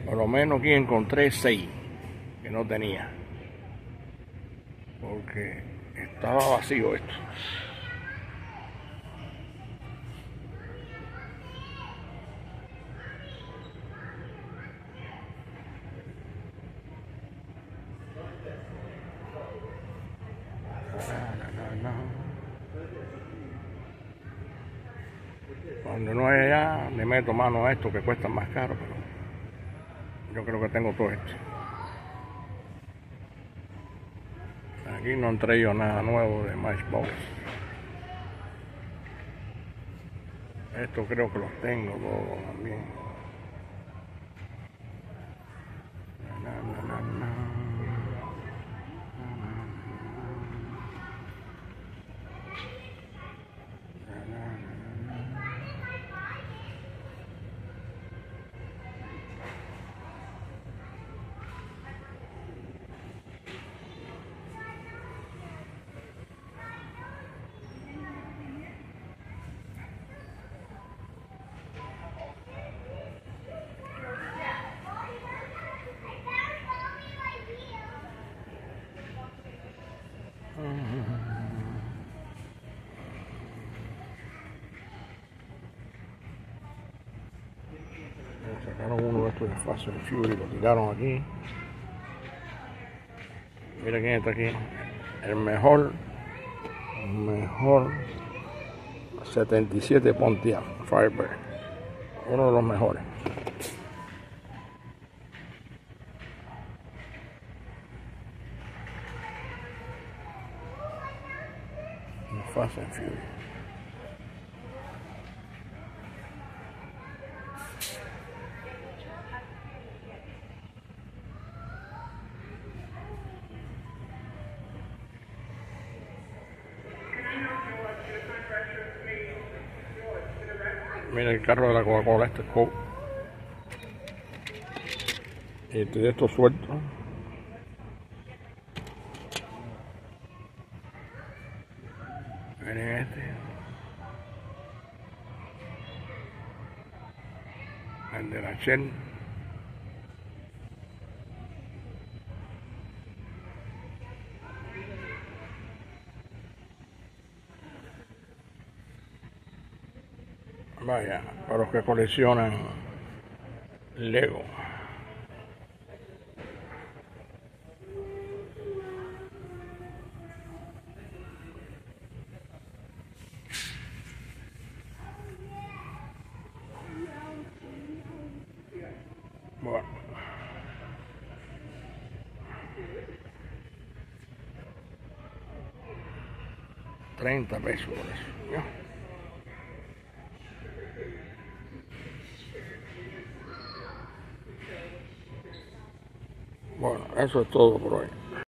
Por lo menos aquí encontré 6 que no tenía, porque estaba vacío esto. Cuando no hay allá, le meto mano a esto que cuesta más caro, pero yo creo que tengo todo esto. Aquí no han traído nada nuevo de Matchbox. Esto creo que los tengo todos también. Sacaron uno de estos de Fast and Furious y lo tiraron aquí. Mira quién está aquí. El mejor 77 Pontiac Firebird. Uno de los mejores. Fast and Furious. Mira el carro de la Coca-Cola, este Coke. Y de estos sueltos. Miren este. El de la Shell. Vaya, para los que coleccionan Lego. Bueno. 30 pesos por eso. ¿Ya? Bueno, eso es todo por hoy.